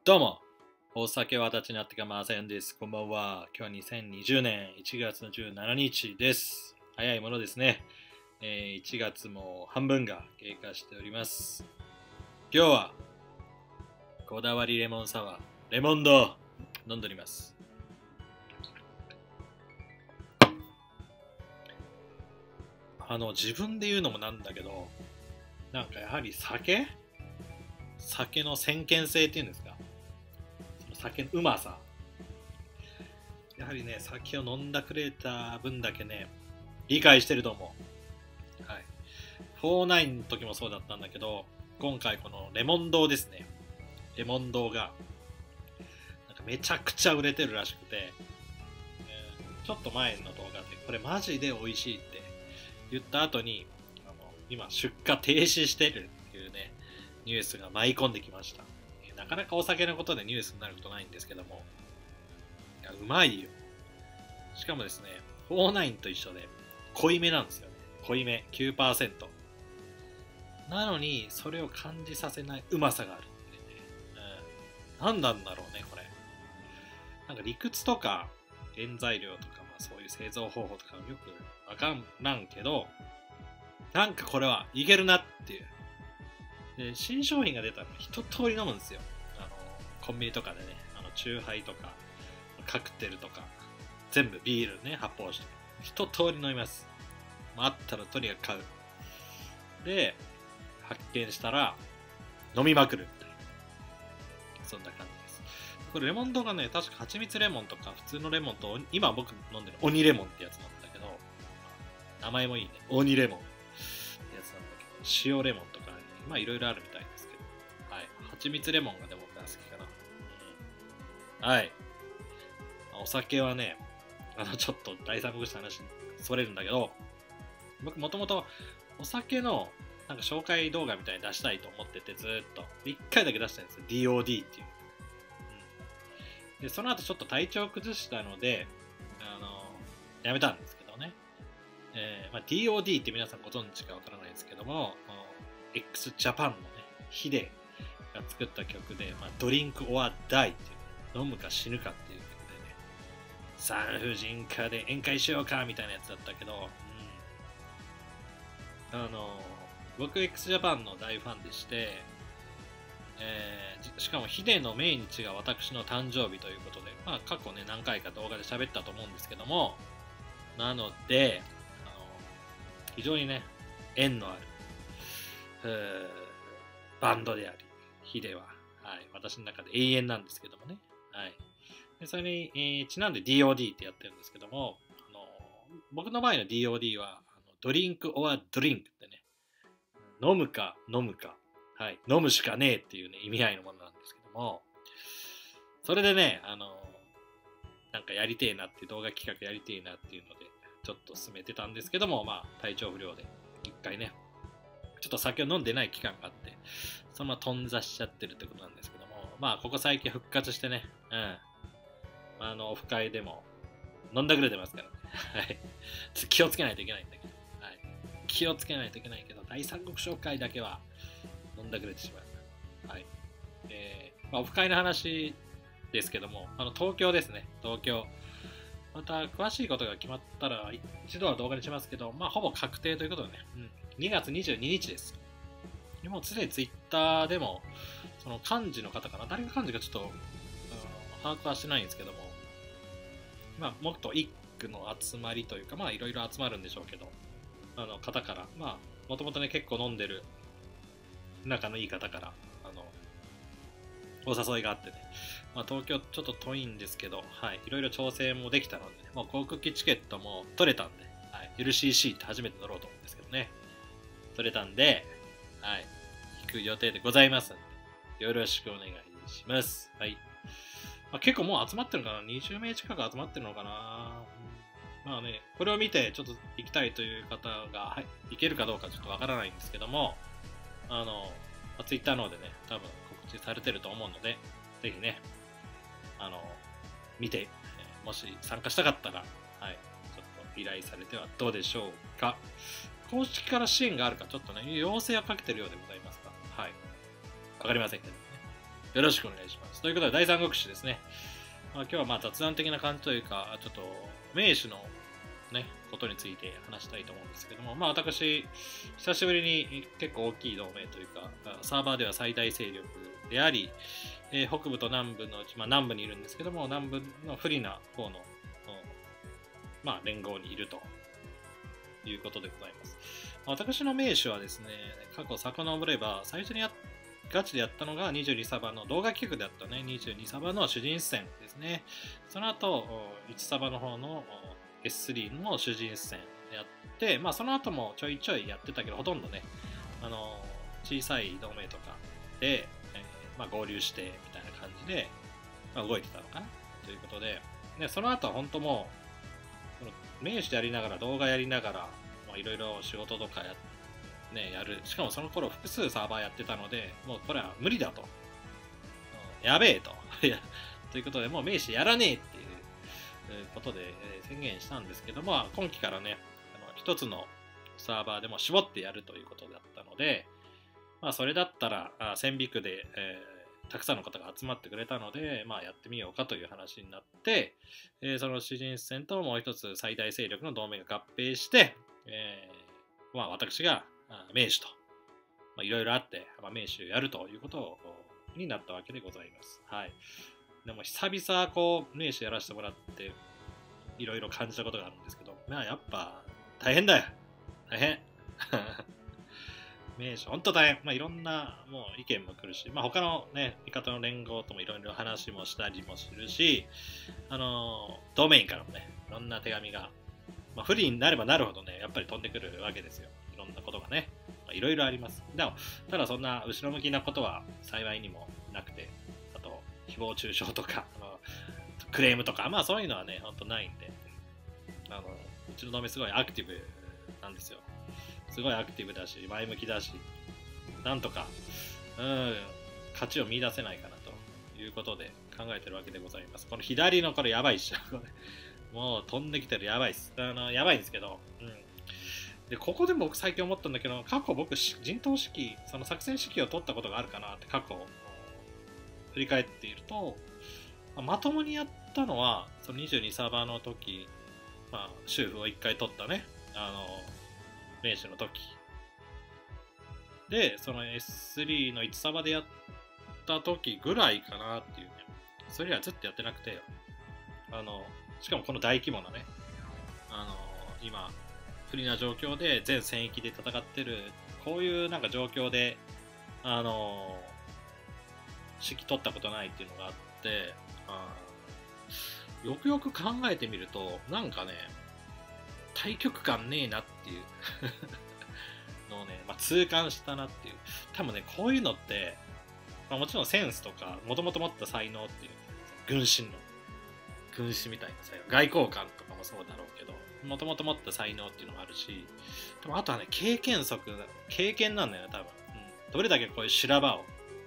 どうも、お酒は立ちになってかませんです。こんばんは。今日は2020年1月の17日です。早いものですね。1月も半分が経過しております。今日は、こだわりレモンサワー、レモンド飲んでおります。自分で言うのもなんだけど、なんかやはり酒の先見性っていうんですか、その酒のうまさ。やはりね、酒を飲んだくれた分だけね、理解してると思う。はい。49の時もそうだったんだけど、今回このレモン堂ですね。レモン堂が、なんかめちゃくちゃ売れてるらしくて、ちょっと前の動画で、これマジで美味しいって言った後に、今出荷停止してるっていうね、ニュースが舞い込んできました。なかなかお酒のことでニュースになることないんですけども、いや、うまいよ。しかもですね、49と一緒で、濃いめなんですよね。濃いめ、9%。なのに、それを感じさせないうまさがあるってね。何なんだろうね、これ。なんか理屈とか、原材料とか、そういう製造方法とかよくわからんけど、なんかこれはいけるなっていう。で、新商品が出たら一通り飲むんですよ。コンビニとかでね、チューハイとか、カクテルとか、全部ビールね、発泡酒とか、一通り飲みます。あったらとにかく買う。で、発見したら、飲みまくるみたいな。そんな感じです。これレモンドがね、確か蜂蜜レモンとか普通のレモンと、今僕飲んでる鬼レモンってやつなんだけど、名前もいいね。鬼レモンってやつなんだけど、塩レモンとかね、いろいろあるみたいですけど、はい。蜂蜜レモンがでも僕は好きかな。はい。お酒はね、ちょっと第三国志の話にそれるんだけど、僕もともとお酒のなんか紹介動画みたいに出したいと思っててずーっと。1回だけ出したんですよ。DOD っていう。で、その後ちょっと体調崩したので、やめたんですけどね。DOD って皆さんご存知かわからないですけども、x ジャパンのね、ヒデが作った曲で、ドリンクオアダイっていう、飲むか死ぬかっていう曲でね、産婦人科で宴会しようかみたいなやつだったけど、僕 x ジャパンの大ファンでして、しかもヒデの命日が私の誕生日ということで、過去ね何回か動画で喋ったと思うんですけども、なので、非常にね縁のあるバンドであり、ヒデは、はい、私の中で永遠なんですけどもね、はい、でそれに、ちなんで DOD ってやってるんですけども、僕の場合の DOD はドリンクオアドリンクってね、飲むか飲むか、はい、飲むしかねえっていうね意味合いのものなんですけども、それでね、なんかやりてえなっていう動画企画やりてえなっていうのでちょっと進めてたんですけども、体調不良で一回ねちょっと酒を飲んでない期間があって、そのまま頓挫しちゃってるってことなんですけども、ここ最近復活してね、オフ会でも飲んだくれてますからね。はい。気をつけないといけないんだけど。はい。気をつけないといけないけど、第三国紹介だけは飲んだくれてしまう。はい。オフ会の話ですけども、東京ですね。東京。また、詳しいことが決まったら、一度は動画にしますけど、ほぼ確定ということでね、2月22日です。もうすでにツイッターでも、その幹事の方かな、誰が幹事かちょっと、把握はしてないんですけども、もっと一区の集まりというか、いろいろ集まるんでしょうけど、方から、もともとね、結構飲んでる、仲のいい方から、お誘いがあってね、東京ちょっと遠いんですけど、はい、いろいろ調整もできたので、ね、もう航空機チケットも取れたんで、はい、LCC って初めて乗ろうと思うんですけどね、取れたんで、はい、行く予定でございますんで、よろしくお願いします。はい。結構もう集まってるのかな ?20 名近く集まってるのかな。これを見てちょっと行きたいという方が、はい、行けるかどうかちょっとわからないんですけども、ツイッターの方でね、多分告知されてると思うので、ぜひね、見て、もし参加したかったら、はい、ちょっと依頼されてはどうでしょうか。公式から支援があるか、ちょっとね、要請はかけてるようでございますが、はい。わかりませんけどね。 よろしくお願いします。ということで、第三国志ですね。今日は雑談的な感じというか、ちょっと名手のね、ことについて話したいと思うんですけども、私、久しぶりに結構大きい同盟というか、サーバーでは最大勢力であり、北部と南部のうち、南部にいるんですけども、南部の不利な方の、連合にいるということでございます。私の名手はですね、過去遡れば、最初にガチでやったのが22サバの動画企画であったね、22サバの主人戦ですね。その後、1サバの方のS3 の主人戦やって、その後もちょいちょいやってたけど、ほとんどね、小さい同盟とかで、合流してみたいな感じで、動いてたのかなということで、その後は本当もう、名手やりながら動画やりながら、いろいろ仕事とかやる。しかもその頃複数サーバーやってたので、もうこれは無理だと。やべえと。ということで、もう名手やらねえっていうことで宣言したんですけども、今期からね、一つのサーバーでも絞ってやるということだったので、それだったら、1000ビクで、たくさんの方が集まってくれたので、やってみようかという話になって、その主人戦ともう一つ最大勢力の同盟が合併して、私が名手と、いろいろあって、名手やるということになったわけでございます。はい。でも久々名手やらせてもらって、いろいろ感じたことがあるんですけど、やっぱ大変だよ。大変。名手、ほんと大変。いろんなもう意見も来るし、他のね、味方の連合ともいろいろ話もしたりもするし、ドメインからもね、いろんな手紙が、不利になればなるほどね、やっぱり飛んでくるわけですよ。いろんなことがね、いろいろあります。ただそんな後ろ向きなことは幸いにもなくて、あと、誹謗中傷とか、クレームとか、そういうのはね、ほんとないんで、うちのドメすごいアクティブなんですよ。すごいアクティブだし、前向きだし、なんとか、勝ちを見出せないかなということで考えてるわけでございます。この左のこれやばいっしょ。もう飛んできてるやばいっす。やばいんですけど、で、ここで僕最近思ったんだけど、過去僕、陣頭指揮、その作戦指揮を取ったことがあるかなって過去振り返っていると、まともにやったのは、その22サーバーの時、修復を1回取ったね、名手の時。で、その S3 の1サバでやった時ぐらいかなっていうね。それはずっとやってなくて、しかもこの大規模なね、今、不利な状況で全戦域で戦ってる、こういうなんか状況で、指揮取ったことないっていうのがあって、よくよく考えてみると、なんかね、対局感ねえなっていうのをね、痛感したなっていう。多分ね、こういうのって、もちろんセンスとか、もともと持った才能っていう、軍師みたいな才能、外交官とかもそうだろうけど、もともと持った才能っていうのがあるし、でもあとはね、経験なんだよね、多分。どれだけこういう修羅場を、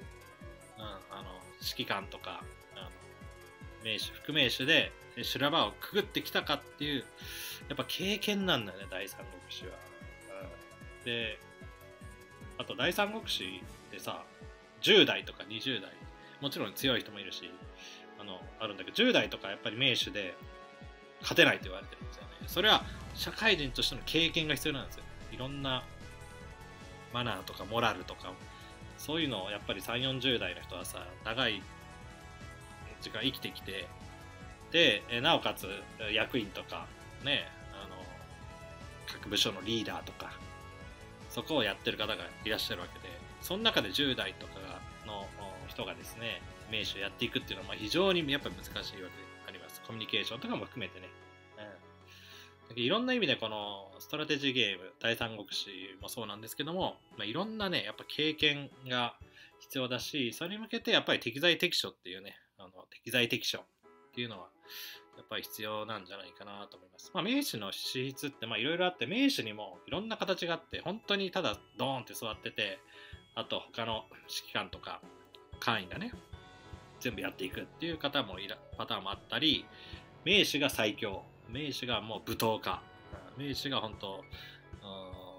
指揮官とか、名手、副名手で修羅場をくぐってきたかっていう、やっぱ経験なんだよね、第三国志は。で、あと第三国志でさ、10代とか20代、もちろん強い人もいるし、あるんだけど、10代とかやっぱり名手で勝てないと言われてるんですよね。それは社会人としての経験が必要なんですよ。いろんなマナーとかモラルとか、そういうのをやっぱり3、40代の人はさ、長い時間生きてきて、で、なおかつ役員とか、ね、各部署のリーダーとか、そこをやってる方がいらっしゃるわけで、その中で10代とかの人がですね、名手をやっていくっていうのは非常にやっぱり難しいわけであります。コミュニケーションとかも含めてね。いろんな意味でこのストラテジーゲーム、第三国志もそうなんですけども、いろんなね、やっぱ経験が必要だし、それに向けてやっぱり適材適所っていうね、適材適所っていうのは、やっぱり必要なんじゃないかなと思います。名手の資質っていろいろあって、名手にもいろんな形があって、本当にただドーンって座ってて、あと他の指揮官とか会員がね、全部やっていくっていうパターンもあったり、名手が最強、名手がもう武闘家、名手が本当、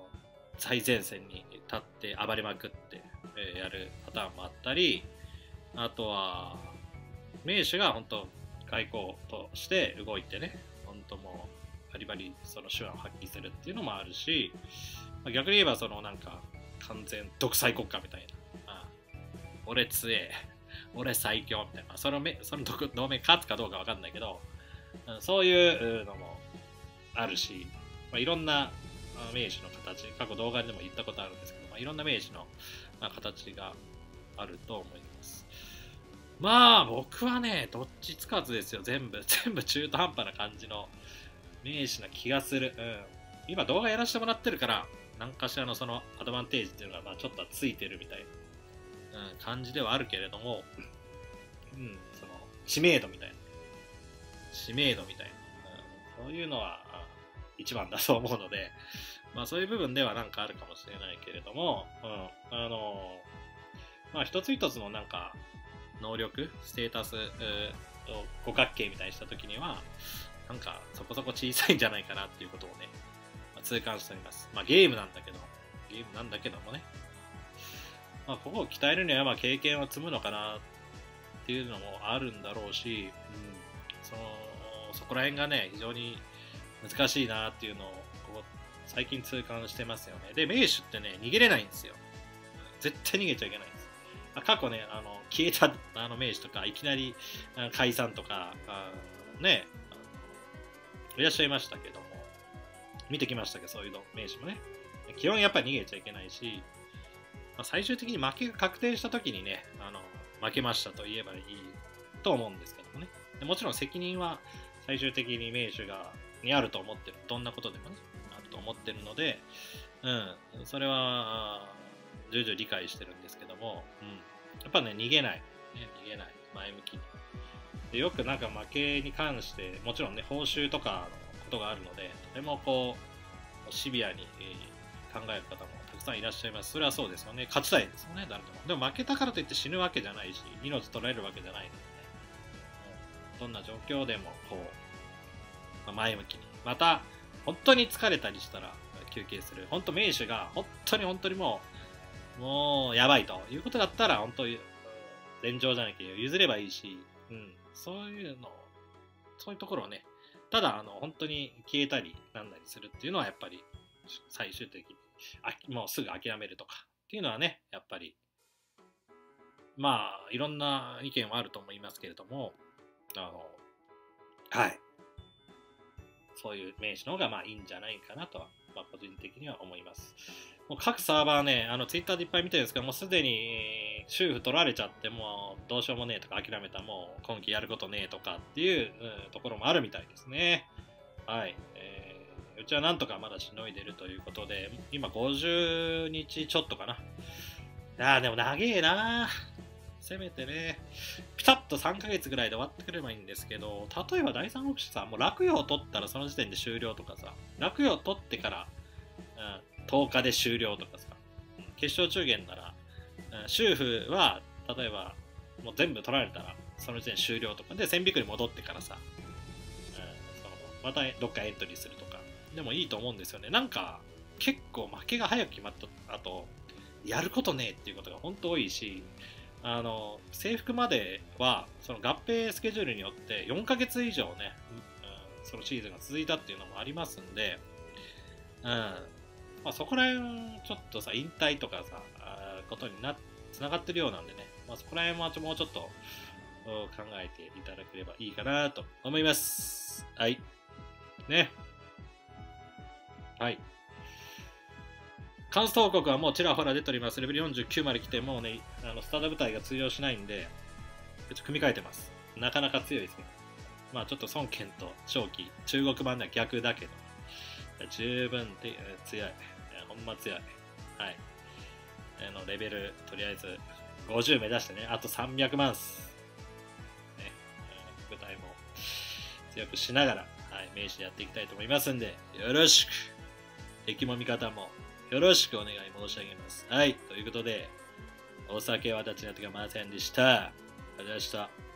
最前線に立って暴れまくってやるパターンもあったり、 あとは、名手が本当、外交として動いてね、本当もう、バリバリその手腕を発揮するっていうのもあるし、逆に言えば、そのなんか、完全独裁国家みたいな。俺強え、俺最強みたいな。その同盟勝つかどうかわかんないけど、そういうのもあるし、いろんな名手の形、過去動画でも言ったことあるんですけど、いろんな名手の形があると思います。まあ僕はね、どっちつかずですよ。全部中途半端な感じの名手な気がする。今動画やらせてもらってるから、何かしらのそのアドバンテージっていうのがちょっとついてるみたいな、感じではあるけれども、その知名度みたいな、そういうのは一番だと思うので、そういう部分ではなんかあるかもしれないけれども、一つ一つのなんか能力、ステータスを五角形みたいにしたときには、なんかそこそこ小さいんじゃないかなっていうことをね、痛感しております。ゲームなんだけどもね。ここを鍛えるには経験を積むのかなっていうのもあるんだろうし、そこら辺がね、非常に難しいなっていうのを最近痛感してますよね。で、名手ってね、逃げれないんですよ。絶対逃げちゃいけないんです。過去ね、消えた名手とか、いきなり解散とか、ね、いらっしゃいましたけども、見てきましたけど、そういう名手もね。基本やっぱり逃げちゃいけないし、最終的に負けが確定した時にね、負けましたと言えばいいと思うんですけどもね。もちろん責任は最終的に名手にあると思ってる。どんなことでもね、あると思ってるので、それは、重々理解してるんですけども、やっぱね、逃げない、前向きに。でよくなんか負けに関して、もちろんね、報酬とかのことがあるので、とてもこう、シビアに考える方もたくさんいらっしゃいます。それはそうですよね。勝ちたいですよね、誰とも。でも負けたからといって死ぬわけじゃないし、命取られるわけじゃないのでね。どんな状況でも、こう、前向きに。また、本当に疲れたりしたら休憩する。本当名手が、本当にもう、やばいということだったら、本当に、連城じゃなきゃ譲ればいいし、そういうところをね、ただ、本当に消えたりなんだりするっていうのは、やっぱり、最終的に、もうすぐ諦めるとかっていうのはね、やっぱり、いろんな意見はあると思いますけれども、はい。そういう名手の方がいいんじゃないかなとは、個人的には思います。もう各サーバーね、ツイッターでいっぱい見てるんですけど、もうすでに収付取られちゃって、もうどうしようもねえとか諦めた、もう今季やることねえとかっていう、ところもあるみたいですね。はい。うちはなんとかまだしのいでるということで、今50日ちょっとかな。でも長えな。せめてね、ピタッと3ヶ月ぐらいで終わってくればいいんですけど、例えば第三国志さ、もう落葉を取ったらその時点で終了とかさ、落葉を取ってから、10日で終了とかさ、決勝中元なら、収付は、例えば、もう全部取られたら、その時点終了とか、で、1000ビクに戻ってからさ、またどっかエントリーするとか、でもいいと思うんですよね。なんか、結構負けが早く決まった後、やることねえっていうことが本当多いし、制服まではその合併スケジュールによって4ヶ月以上ね、そのシーズンが続いたっていうのもありますんで、そこら辺ちょっとさ、引退とかさ、ことにつながってるようなんでね、そこら辺はもうちょっと考えていただければいいかなと思います。はい。ね。はい。関東報告はもうちらほら出ております。レベル49まで来て、もうね、スタート部隊が通用しないんで、組み替えてます。なかなか強いですね。ちょっと孫権と正気、中国版では逆だけど、十分強い。ほんま強い。はい。レベル、とりあえず、50目指してね、あと300万っす。ね、部隊も強くしながら、はい、名刺でやっていきたいと思いますんで、よろしく。敵も味方も、よろしくお願い申し上げます。はい。ということで、お酒は立ちなってがませんでした。ありがとうございました。